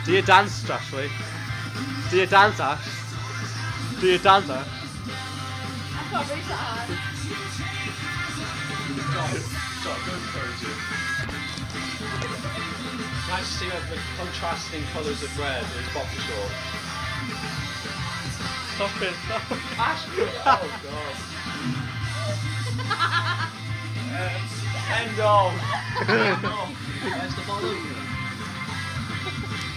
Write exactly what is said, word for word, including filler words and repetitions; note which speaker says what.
Speaker 1: Do you dance, Ashley? Do you dance, Ash? Do you dance, Ash?
Speaker 2: I can't reach that high.
Speaker 1: Nice to see the contrasting colours of red in his boxer shorts. Stop it, stop it. Ash! Oh god. um, end of. End of. Where's the bottle?